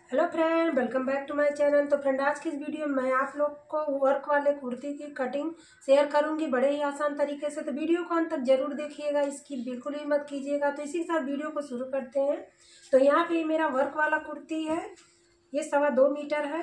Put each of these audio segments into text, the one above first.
Hello friend, welcome back to my channel. तो friend, आज की इस वीडियो में मैं आप लोग को वर्क वाले कुर्ती की कटिंग शेयर करूंगी बड़े ही आसान तरीके से। तो वीडियो को अंत तक जरूर देखिएगा, इसकी बिल्कुल भी मत कीजिएगा। तो इसी के साथ वीडियो को शुरू करते हैं। तो यहाँ पे मेरा वर्क वाला कुर्ती है, ये 2.25 मीटर है।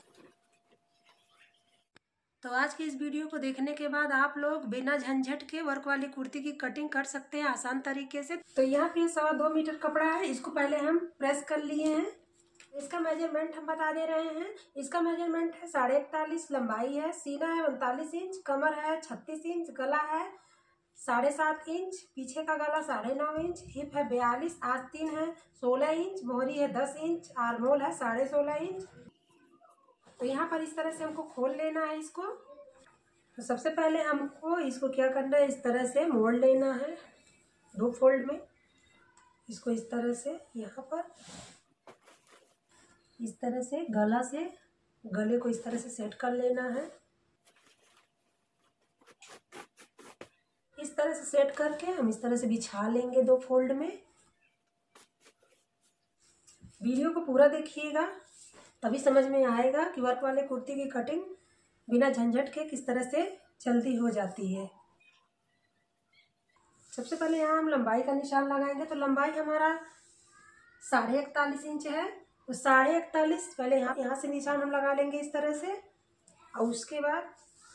तो आज की इस वीडियो को देखने के बाद आप लोग बिना झंझट के वर्क वाली कुर्ती की कटिंग कर सकते हैं आसान तरीके से। तो यहाँ पे 2.25 मीटर कपड़ा है, इसको पहले हम प्रेस कर लिए हैं। इसका मेजरमेंट हम बता दे रहे हैं। इसका मेजरमेंट है 41.5, लंबाई है, सीना है 39 इंच, कमर है 36 इंच, गला है 7.5 इंच, पीछे का गला 9.5 इंच, हिप है 42, आस्तीन है 16 इंच, मोहरी है 10 इंच, आर्मोल है 16.5 इंच। तो यहाँ पर इस तरह से हमको खोल लेना है इसको। तो सबसे पहले हमको इसको क्या करना है, इस तरह से मोड़ लेना है 2 फोल्ड में। इसको इस तरह से यहाँ पर इस तरह से गले को इस तरह से सेट कर लेना है। इस तरह से सेट करके हम इस तरह से बिछा लेंगे 2 फोल्ड में। वीडियो को पूरा देखिएगा, तभी समझ में आएगा कि वर्क वाले कुर्ती की कटिंग बिना झंझट के किस तरह से जल्दी हो जाती है। सबसे पहले यहाँ हम लंबाई का निशान लगाएंगे। तो लंबाई हमारा 41.5 इंच है। तो 41.5 पहले यहाँ से निशान हम लगा लेंगे इस तरह से। और उसके बाद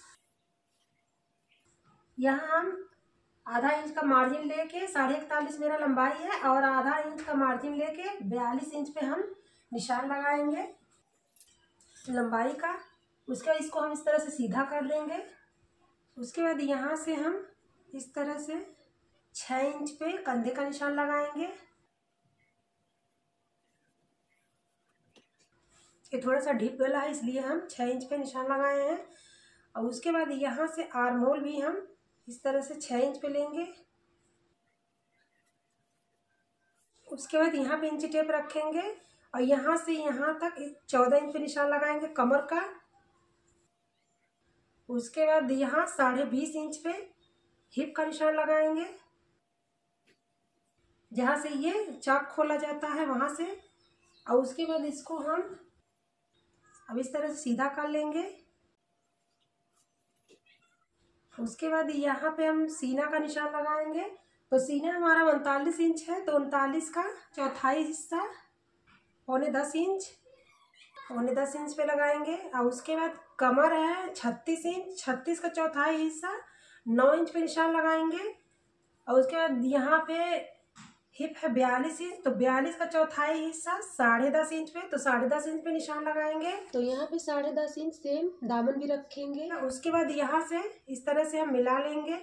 यहाँ हम आधा इंच का मार्जिन लेके 41.5 मेरा लंबाई है, और आधा इंच का मार्जिन लेके 42 इंच पे हम निशान लगाएंगे लंबाई का। उसके बाद इसको हम इस तरह से सीधा कर लेंगे। उसके बाद यहाँ से हम इस तरह से 6 इंच पे कंधे का निशान लगाएंगे। ये थोड़ा सा डीप गला है, इसलिए हम 6 इंच पे निशान लगाए हैं। और उसके बाद यहाँ से आर्मोल भी हम इस तरह से 6 इंच पे लेंगे। उसके बाद यहाँ पे इंची टेप रखेंगे, और यहाँ से यहाँ तक 14 इंच पे निशान लगाएंगे कमर का। उसके बाद यहाँ 20.5 इंच पे हिप का निशान लगाएंगे, जहाँ से ये चाक खोला जाता है वहाँ से। और उसके बाद इसको हम अब इस तरह से सीधा कर लेंगे। उसके बाद यहाँ पे हम सीना का निशान लगाएंगे। तो सीना हमारा 39 इंच है, तो 39 का चौथाई हिस्सा 9.25 इंच, 9.25 इंच पे लगाएंगे। और उसके बाद कमर है 36 इंच, 36 का चौथाई हिस्सा 9 इंच पे निशान लगाएंगे। और उसके बाद यहाँ पे हिप है 42 इंच, तो 42 का चौथाई हिस्सा 10.5 इंच पे, तो 10.5 इंच पे निशान लगाएंगे। तो यहाँ पे 10.5 इंच सेम दामन भी रखेंगे। उसके बाद यहाँ से इस तरह से हम मिला लेंगे।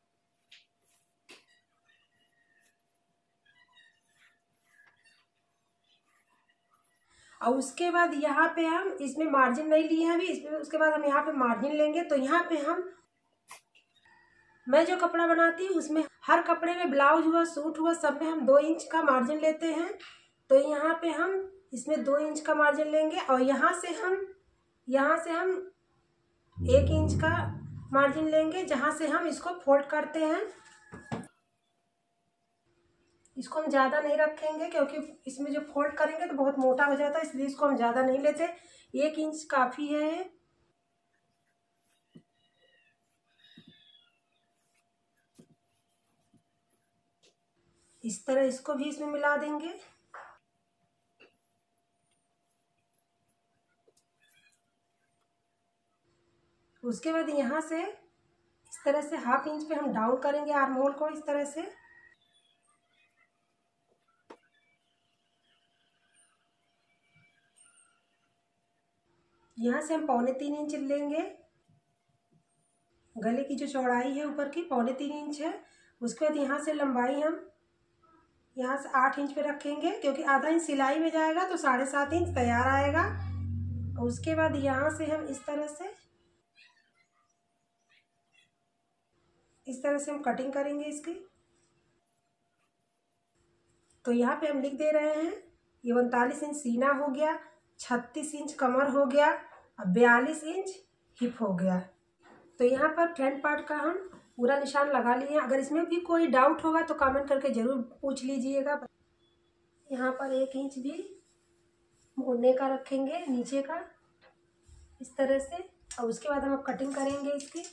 और उसके बाद यहाँ पे हम इसमें मार्जिन नहीं लिए हैं अभी, इसमें उसके बाद हम यहाँ पे मार्जिन लेंगे। तो यहाँ पे मैं जो कपड़ा बनाती हूँ उसमें हर कपड़े में, ब्लाउज हुआ, सूट हुआ, सब में हम 2 इंच का मार्जिन लेते हैं। तो यहाँ पे हम इसमें 2 इंच का मार्जिन लेंगे, और यहाँ से हम 1 इंच का मार्जिन लेंगे, जहाँ से हम इसको फोल्ड करते हैं। इसको हम ज़्यादा नहीं रखेंगे, क्योंकि इसमें जो फोल्ड करेंगे तो बहुत मोटा हो जाता है, इसलिए इसको हम ज़्यादा नहीं लेते। 1 इंच काफ़ी है। इस तरह इसको भी इसमें मिला देंगे। उसके बाद यहाँ से इस तरह से 1/2 इंच पे हम डाउन करेंगे आर्महोल को इस तरह से। यहाँ से हम 3.25 इंच लेंगे। गले की जो चौड़ाई है ऊपर की 3.25 इंच है। उसके बाद यहाँ से लंबाई हम यहाँ से 8 इंच पे रखेंगे, क्योंकि आधा इंच सिलाई में जाएगा, तो 7.5 इंच तैयार आएगा। और उसके बाद यहाँ से हम इस तरह से हम कटिंग करेंगे इसकी। तो यहाँ पे हम लिख दे रहे हैं, ये 39 इंच सीना हो गया, 36 इंच कमर हो गया, और 42 इंच हिप हो गया। तो यहाँ पर फ्रंट पार्ट का हम पूरा निशान लगा लिए। अगर इसमें भी कोई डाउट होगा तो कमेंट करके ज़रूर पूछ लीजिएगा। यहाँ पर 1 इंच भी कोने का रखेंगे, नीचे का इस तरह से। और उसके बाद हम कटिंग करेंगे इसकी।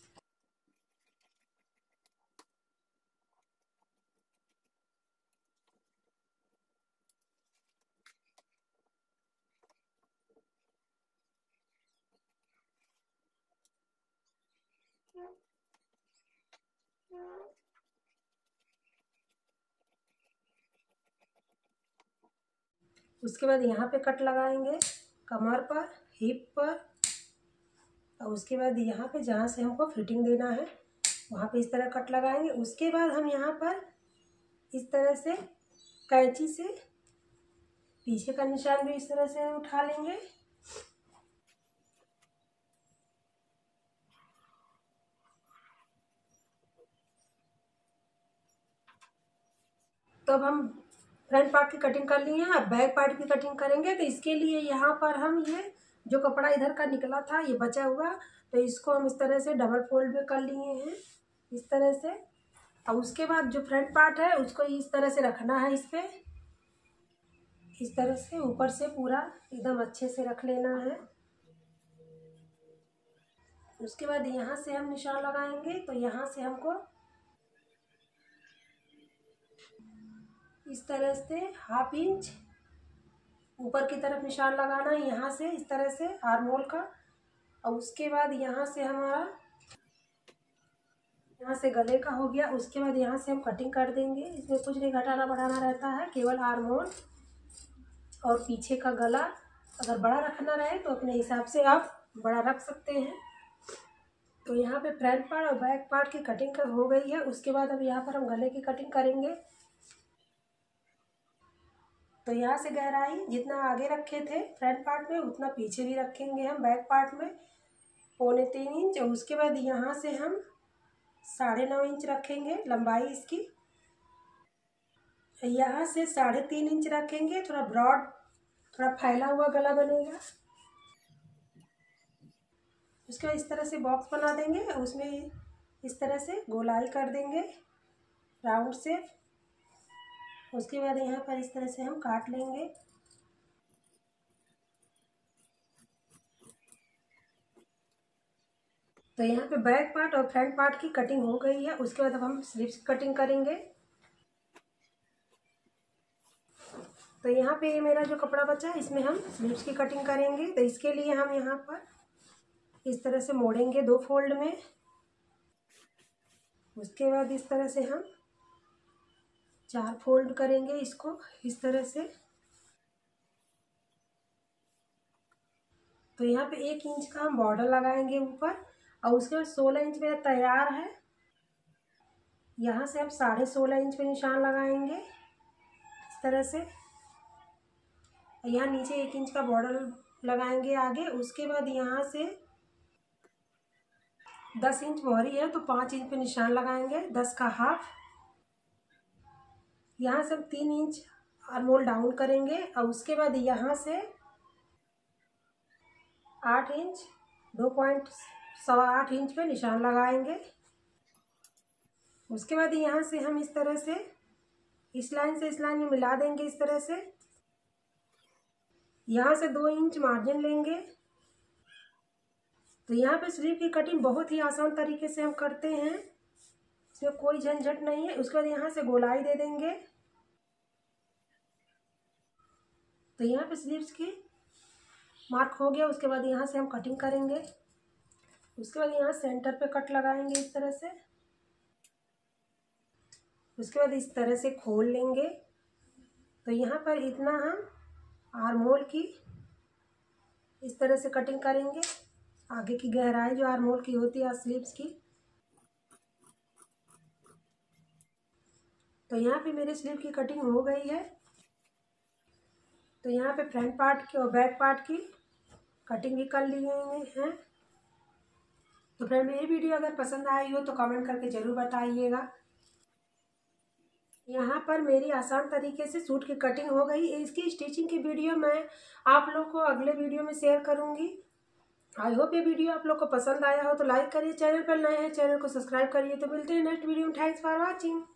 उसके बाद यहाँ पे कट लगाएंगे कमर पर, हिप पर। और उसके बाद यहाँ पे जहाँ से हमको फिटिंग देना है वहाँ पे इस तरह कट लगाएंगे। उसके बाद हम यहाँ पर इस तरह से कैंची से पीछे का निशान भी इस तरह से उठा लेंगे। तो अब हम फ्रंट पार्ट की कटिंग कर लिए हैं, अब बैक पार्ट की कटिंग करेंगे। तो इसके लिए यहाँ पर हम ये जो कपड़ा इधर का निकला था ये बचा हुआ, तो इसको हम इस तरह से डबल फोल्ड में कर लिए हैं इस तरह से। और उसके बाद जो फ्रंट पार्ट है उसको इस तरह से रखना है, इस पे इस तरह से ऊपर से पूरा एकदम अच्छे से रख लेना है। उसके बाद यहाँ से हम निशान लगाएंगे। तो यहाँ से हमको इस तरह से 1/2 इंच ऊपर की तरफ निशान लगाना है, यहाँ से इस तरह से आर्म होल का। और उसके बाद यहाँ से हमारा यहाँ से गले का हो गया। उसके बाद यहाँ से हम कटिंग कर देंगे। इसमें कुछ नहीं घटाना बढ़ाना रहता है, केवल आर्म होल और पीछे का गला। अगर बड़ा रखना रहे तो अपने हिसाब से आप बड़ा रख सकते हैं। तो यहाँ पे फ्रंट पार्ट और बैक पार्ट की कटिंग हो गई है। उसके बाद अब यहाँ पर हम गले की कटिंग करेंगे। तो यहाँ से गहराई जितना आगे रखे थे फ्रंट पार्ट में उतना पीछे भी रखेंगे हम बैक पार्ट में 3.25 इंच। और उसके बाद यहाँ से हम 9.5 इंच रखेंगे लंबाई इसकी। यहाँ से 3.5 इंच रखेंगे, थोड़ा ब्रॉड थोड़ा फैला हुआ गला बनेगा। उसके बाद इस तरह से बॉक्स बना देंगे और उसमें इस तरह से गोलाई कर देंगे राउंड शेप। उसके बाद यहाँ पर इस तरह से हम काट लेंगे। तो यहाँ पे बैक पार्ट और फ्रंट पार्ट की कटिंग हो गई है। उसके बाद अब हम स्लीव्स की कटिंग करेंगे। तो यहाँ पे मेरा जो कपड़ा बचा है इसमें हम स्लीव्स की कटिंग करेंगे। तो इसके लिए हम यहाँ पर इस तरह से मोड़ेंगे 2 फोल्ड में। उसके बाद इस तरह से हम 4 फोल्ड करेंगे इसको इस तरह से। तो यहाँ पे 1 इंच का हम बॉर्डर लगाएंगे ऊपर। और उसके बाद 16 इंच मेरा तैयार है। यहाँ से हम 16.5 इंच पे निशान लगाएंगे इस तरह से। यहाँ नीचे 1 इंच का बॉर्डर लगाएंगे आगे। उसके बाद यहाँ से 10 इंच मोहरी है तो 5 इंच पे निशान लगाएंगे, 10 का हाफ। यहाँ से हम 3 इंच आर्म होल डाउन करेंगे। और उसके बाद यहाँ से 8 इंच 2.8 इंच पे निशान लगाएंगे। उसके बाद यहाँ से हम इस तरह से इस लाइन से इस लाइन में मिला देंगे इस तरह से। यहाँ से 2 इंच मार्जिन लेंगे। तो यहाँ पे स्लीव की कटिंग बहुत ही आसान तरीके से हम करते हैं, इसमें कोई झंझट नहीं है। उसके बाद यहाँ से गोलाई दे देंगे। तो यहाँ पे स्लीव्स की मार्क हो गया। उसके बाद यहाँ से हम कटिंग करेंगे। उसके बाद यहाँ सेंटर पे कट लगाएंगे इस तरह से। उसके बाद इस तरह से खोल लेंगे। तो यहाँ पर इतना हम आर्म होल की इस तरह से कटिंग करेंगे, आगे की गहराई जो आर्म होल की होती है स्लीव्स की। तो यहाँ पे मेरे स्लीव की कटिंग हो गई है। तो यहाँ पे फ्रंट पार्ट की और बैक पार्ट की कटिंग भी कर लिए हैं। तो फ्रेंड मेरी वीडियो अगर पसंद आई हो तो कमेंट करके ज़रूर बताइएगा। यहाँ पर मेरी आसान तरीके से सूट की कटिंग हो गई। इसकी स्टिचिंग की वीडियो मैं आप लोग को अगले वीडियो में शेयर करूँगी। आई होप ये वीडियो आप लोग को पसंद आया हो तो लाइक करिए, चैनल पर नए हैं चैनल को सब्सक्राइब करिए। तो मिलते हैं नेक्स्ट वीडियो में। Thanks for watching.